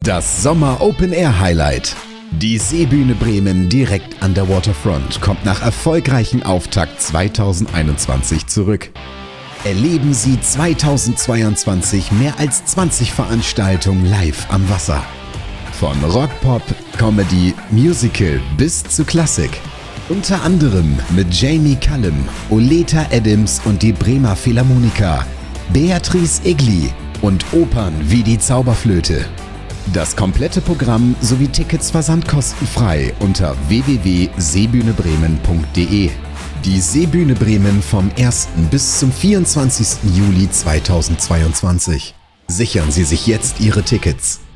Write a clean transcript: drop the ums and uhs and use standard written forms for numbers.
Das Sommer Open Air Highlight. Die Seebühne Bremen direkt an der Waterfront kommt nach erfolgreichem Auftakt 2021 zurück. Erleben Sie 2022 mehr als 20 Veranstaltungen live am Wasser. Von Rock, Pop, Comedy, Musical bis zu Klassik. Unter anderem mit Jamie Cullum, Oleta Adams und die Bremer Philharmoniker, Beatrice Egli und Opern wie die Zauberflöte. Das komplette Programm sowie Tickets versandkostenfrei unter www.seebühnebremen.de. Die Seebühne Bremen vom 1. bis zum 24. Juli 2022. Sichern Sie sich jetzt Ihre Tickets.